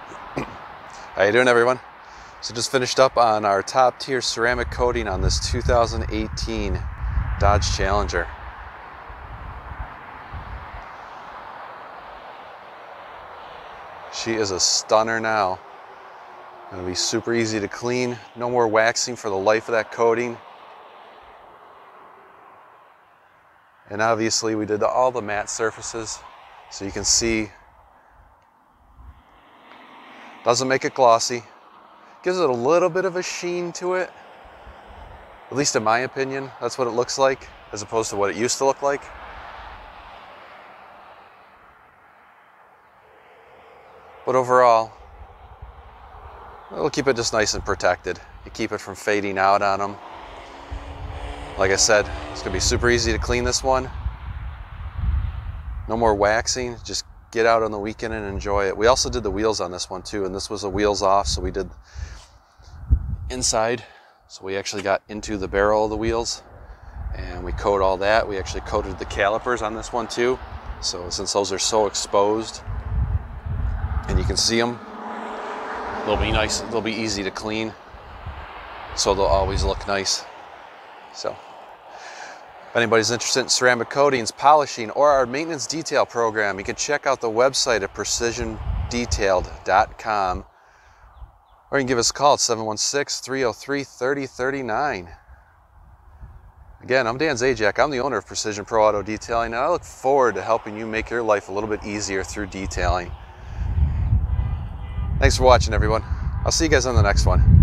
How you doing, everyone? So just finished up on our top tier ceramic coating on this 2018 Dodge Challenger. She is a stunner now. Gonna be super easy to clean. No more waxing for the life of that coating. And obviously we did all the matte surfaces, so you can see. Doesn't make it glossy. Gives it a little bit of a sheen to it. At least in my opinion, that's what it looks like, as opposed to what it used to look like. But overall, it'll keep it just nice and protected. You keep it from fading out on them. Like I said, it's gonna be super easy to clean this one. No more waxing, just get out on the weekend and enjoy it. We also did the wheels on this one too, and this was the wheels off, so we did inside. So we actually got into the barrel of the wheels and we coat all that. We actually coated the calipers on this one too. So since those are so exposed and you can see them, they'll be nice, they'll be easy to clean. So they'll always look nice. So if anybody's interested in ceramic coatings, polishing, or our maintenance detail program, you can check out the website at precisiondetailed.com. Or you can give us a call at 716-303-3039. Again, I'm Dan Zajac. I'm the owner of Precision Pro Auto Detailing, and I look forward to helping you make your life a little bit easier through detailing. Thanks for watching, everyone. I'll see you guys on the next one.